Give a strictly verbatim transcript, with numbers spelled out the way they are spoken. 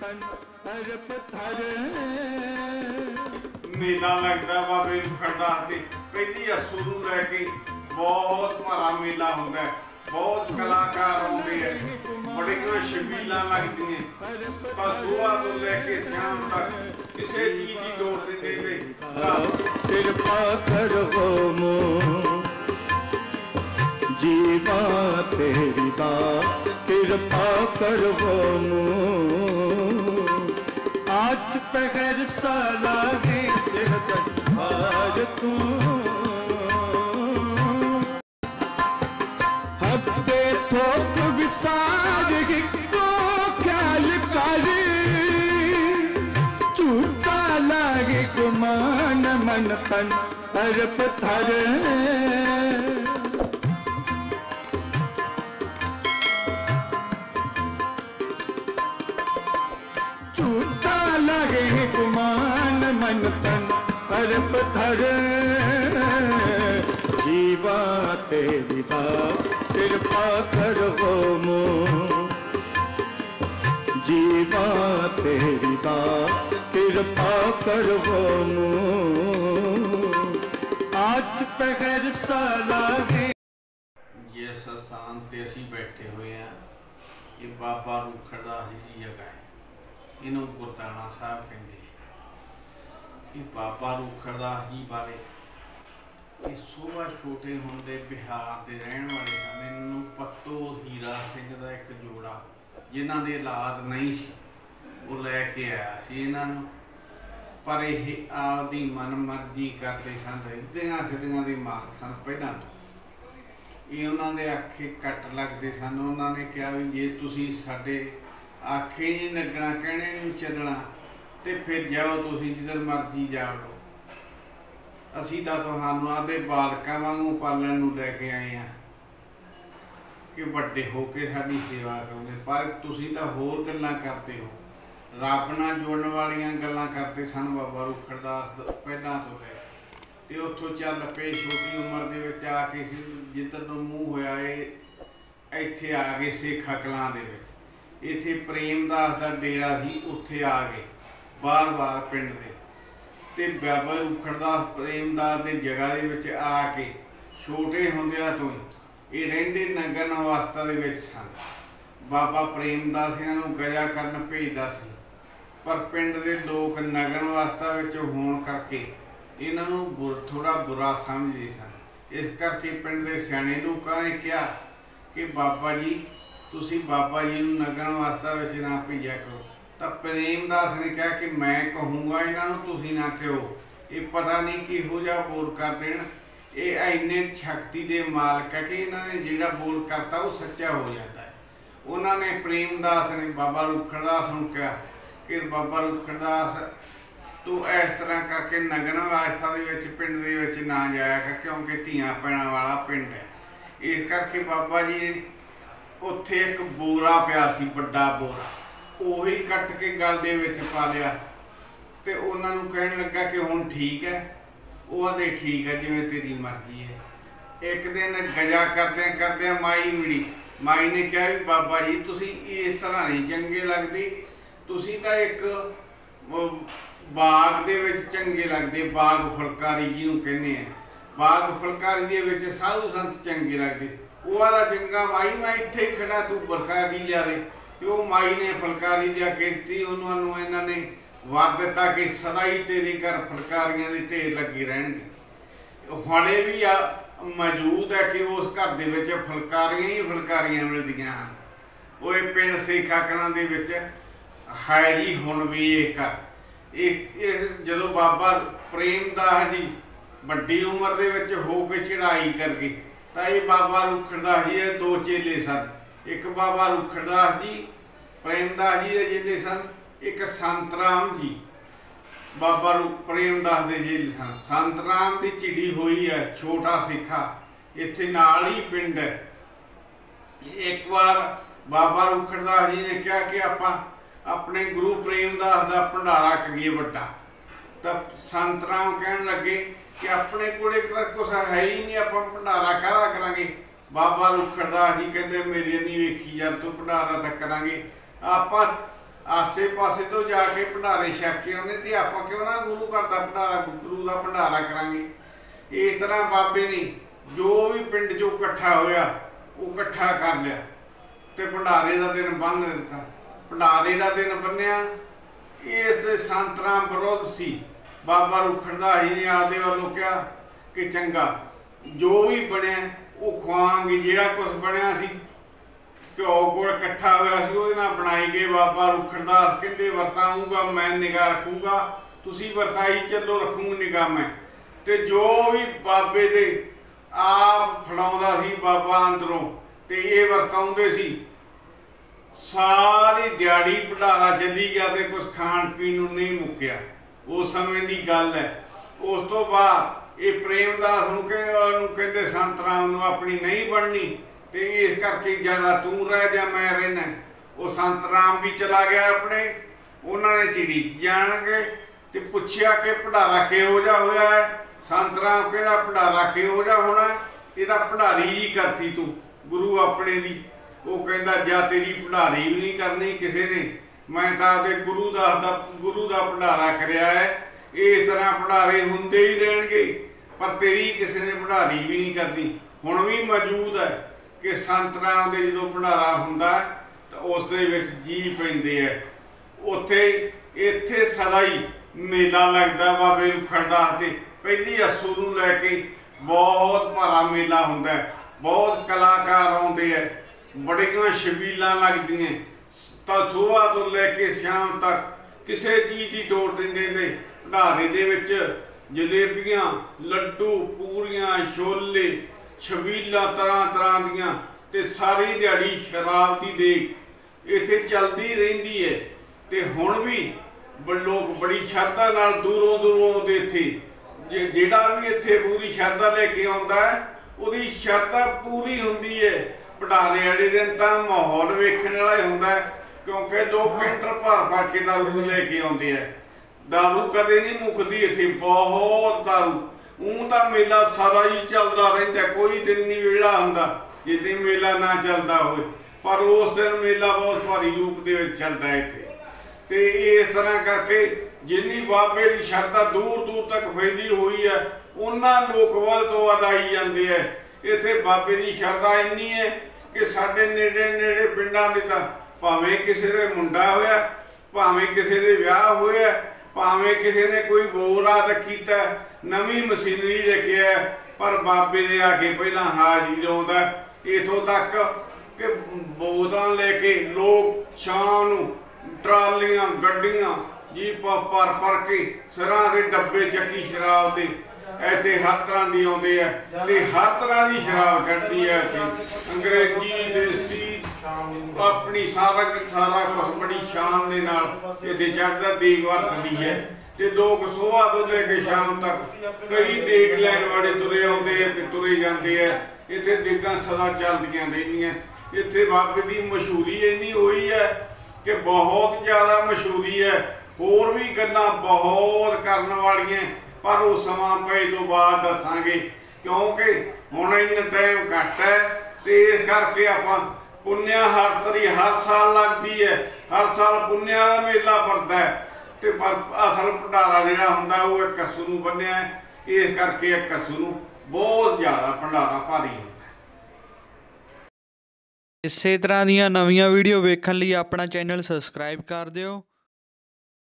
तन अरप थर। मेला लगता बाबे खड़दास दे पहली अस्सू नूं लैके बहुत भारा मेला होंदा है, बहुत कलाकार आउंदे है, बड़ियां छबीलां लगदियां तां सुबह तो लैके शाम तक किसी चीज की लोड़ नहीं देते। कृपा करो मोह जीवा तेरी बात कृपा करो मोह। आज पहर साला है सिर हार तू हब्बे थोक विसार को ख्याल कर। झूठा लागे गुमान मन तन अरप थर। झूठा लगे गुमान मन तन अरप थर। जीवा तेरी बात कृपा करो मोह। जीवा तेरी बात कृपा करो मोह। आज पहर साला है। जिस स्थान ते असीं बैठे हुए हैं ये बाबा रूखड़दास जी की जगह है, इन्हों गुरदाना साहब कहते हैं। बाबा रूखड़दास जी बारे ये सुबह छोटे होंदे बिहार के रहने वाले सन। इन्हों पत्तो हीरा सिंह का एक जोड़ा जिन्हों के औलाद नहीं सी वो लैके आया सी इन्हों, पर यह आपकी मन मर्जी करते सन, रिद्धियां सिद्धियां के मालक सन। पहला तो ये उन्होंने आखे कट लगते सन। उन्होंने कहा भी जे तुसी साडे आखे नहीं लगना कहने नहीं चलना तो फिर जाओ तुसी जिधर मर्जी जा लो, असी तो तुहानू आदे बालकां वांगू पालण नूं लैके आए हैं कि वड्डे हो के साडी सेवा करोगे, पर तुसी तो होर गल्लां करते हो, रब नाल जुड़न वालियां गल्लां करते सन बाबा रूखड़दास पहलां तो लै ते उत्थों चल पे छोटी उम्र दे विच आके जिधर नूं मूँह होया इत्थे आ गए सेखा कलां दे विच। इत्थे प्रेमदास दा डेरा सी, उत्थे आ गए बार बार पिंड दे ते बाबा रूखड़दास प्रेमदास दे जगह दे विच आके छोटे हुंदिआं तो ही ये रहिंदे नगर अवस्था दे विच सन। बाबा प्रेमदास इन्हां नूं गजा करन भेजदा सी, पर पिंड दे लोग नगर अवस्था विच होण करके इन्हां नूं बुर थोड़ा बुरा समझदे सन। इस करके पिंड दे सियाणे लोकां ने कहा कि बाबा जी तुसी बाबा जी नूं नगर अवस्था विच ना भेजिया करो। तो प्रेमदास ने कहा कि मैं कहूँगा इन्हों तुसी ना कहो, ये पता नहीं किहो जिहा बोल कर देन, ये इन्ने शक्ति के मालक है कि इन्होंने जिहड़ा बोल करता वो सच्चा हो जाता है। उन्होंने प्रेमदास ने बाबा रूखड़दास नूं कहा कि बाबा रूखड़दास तू इस तरह करके नगर अवस्था दे विच पिंड दे विच ना जाया कर, क्योंकि धीआं भैणां वाला पिंड है। इस करके बाबा जी उत्थे एक बोरा पिया सी, वड्डा बोरा, ਉਹੀ ਕੱਟ के गल दे विच पा लिया ते उन्हां नूं कहण लगा कि हुण ठीक है। वो आदे ठीक है जिवें तेरी मर्जी है। एक दिन गजा करदे करदे माई मिली, माई ने कहा भी बाबा जी तुसी इस तरह नहीं चंगे लगदे, तुसी तां एक बाग दे विच चंगे लगदे, बाग फुलकारी जिहनूं कहने आ, बाग फुलकारी दे विच साधु संत चंगे लगदे। वो आदा चंगा माई मैं इत्थे ही खड़ा, तू बरखा दी लिया दे। तो माई ने फुलकारी दिया कहती, उन्होंने इन्होंने वर दिता कि सदा ही तेरे घर फुलकारियां दे ढेर लगे रहणगे। हले भी आ मौजूद है कि उस घर दे विच फुलकारियां ही फुलकारियां मिलदियां हन। वो पिंड सेखा कलां दे विच है जी हुण भी ये घर। एक जदों बाबा प्रेमदास जी वड्डी उम्र दे विच हो के चढ़ाई करके तां ये बाबा रूखड़दास जी दे दो चेले सन। एक बाबा रूखड़दास जी प्रेमदास जी के चेले सन, एक संत राम जी बाबा रू प्रेमदास के चेले सन। संत राम की चिड़ी हुई है छोटा सिखा, इत्थे नाल ही पिंड है। एक बार बाबा रूखड़दास जी ने कहा कि आपां अपने गुरु प्रेमदास का भंडारा करिए वड्डा। तब संत राम कहन लगे कि अपने कोले कुछ है ही नहीं, आपां भंडारा काहदा करांगे। बाबा रूखड़दास जी कहते मेरी नहीं वेखी यार, तू भंडारा तक करांगे। आपां आसे पासे तो जाके भंडारे छक के आने ते आपां क्यों ना गुरु घर दा भंडारा गुरु दा भंडारा करांगे। इस तरह बाबे ने जो भी पिंड चों इकट्ठा होया वो इकट्ठा कर लिया ते भंडारे दा दिन बन्न दिता। भंडारे दा दिन बन्निया इस दे संतरां विरोध सी। बाबा रुखड़दास जी ने आपदे वल्लों कहा कि चंगा जो भी बनिया वो खुआवांगे। जिहड़ा कुछ बनिया सी घ्यो गुड़ इकट्ठा होया सी उहदे नाल बनाई गए। बाबा रुखड़दास कहंदे वरताऊंगा मैं निगाह रखूंगा, तुसीं वरताई चलो रखूंगा निगाह मैं। ते जो भी बाबे दे आप फड़ाउंदा सी बाबा अंदरों ते ये वरताउंदे सी। सारी दिहाड़ी भंडारा चली गया ते कुछ खाण पीण नूं नहीं मुक्या। उस समय की गल है। उस तो बाद ये प्रेमदास नूं कहंदे संत राम नूं अपनी नहीं बननी ते इस करके ज्यादा तू रह जा मैं रहना। वो संत राम भी चला गया अपने, उन्होंने चिड़ी जाणगे ते पुछया कि भंडारा किहो जिहा होया है। संत राम कहंदा भंडारा किहो जिहा होना, इहदा भंडारी जी करती तू गुरु अपने दी। वो कहंदा जा तेरी भंडारी भी नहीं करनी किसी ने, मैं तां आपदे गुरु दा गुरु दा भंडारा करिया है। इस तरह भंडारे हुंदे ही रहणगे पर तेरी किसी ने भंडारी भी नहीं करनी। हुण भी मौजूद है कि संत राम दे जो भंडारा हुंदा तो उस दे विच जी पैंदे है। उत्थे इत्थे सदा ही मेला लगदा बाबे रुखड़दास दे। पहली अस्सू नूं लैके बहुत भारा मेला हुंदा है, बहुत कलाकार आउंदे है, बड़ियां छबीलां लगदियां तां सुबह तो लैके शाम तक किसी चीज़ की टोट नहीं देंदे। भंडारे दे विच जलेबियां, लड्डू, पूरियां, छोले, छबीला तरह तरह दियां ते सारी दिहाड़ी शराब की देख इत्थे चलती रहिंदी है। ते हुण भी लोग बड़ी शरधा नाल दूरों दूरों आउंदे इत्थे। जे जिहड़ा भी इत्थे पूरी शरधा लैके आउंदा है उहदी शरधा पूरी हुंदी है। भंडारे वाले दिन तां माहौल वेखण वाला ही हुंदा है क्योंकि लोग कैंटर भर भर के दारू लैके आउंदे है। दारू कदे नहीं मुकदी इत्थे, बहुत दारू। ऊँ तो मेला सदा ही चलता रहिंदा, कोई दिन नहीं वेला हुंदा जिस दिन मेला ना चलता होए। पर उस दिन मेला बहुत भारी रूप दे विच चलदा है इत्थे। ते इस तरह करके जिन्नी बाबे की शरधा दूर दूर तक फैली हुई है उन्ना लोक वध तो वध आई जांदे है। इत्थे बाबे की शरधा इन्नी है कि साडे नेड़े नेड़े पिंडां दे तां भावें किसी दे मुंडा होया, भावें किसी दे विआह होया, भावें किसी ने कोई बोराद कीता, नवी मशीनरी लेके आया, पर बाबे दे आके पहला हाजिर आउंदा। इथों तक कि बोतलां लेके लोग शाम नूं ट्रालियां गड्डियां जीपां भर भर के सिरां दे डब्बे चक्की शराब दे इत्थे हर तरह की आउंदे है ते हर तरह की शराब चढ़दी है। इत्थे अंग्रेजी देसी अपनी सारा सारा कुछ बड़ी शान दे नाल इत्थे चढ़दा देग वरतदी है। ते लोग सुबह तो लेके शाम तक कई देग लैण वाले तुरे आउंदे ते तुरे जांदे है। इत्थे देगां सदा चलदियां रहिंदियां। इत्थे बाबे दी मशहूरी इन्नी होई है कि बहुत ज़्यादा मशहूरी है। होर भी गल्लां बहुत करन वालियां पर वो समा पे तो बाद दसांगे क्योंकि हुण इन्ना टाइम घट है। ते इस करके आपां पुन्निया हरतरी हर साल लगती है, हर साल पुन्निया का मेला भरदा है। ते पर असल भंडारा जिहड़ा हुंदा वो एक कस्सू नूं बन्निया है। इस करके एक कस्सू नूं बहुत ज़्यादा भंडारा भारी हुंदा। इसे तरह दीयां नवीं वीडियो वेखण लई अपना चैनल सबसक्राइब कर दिओ।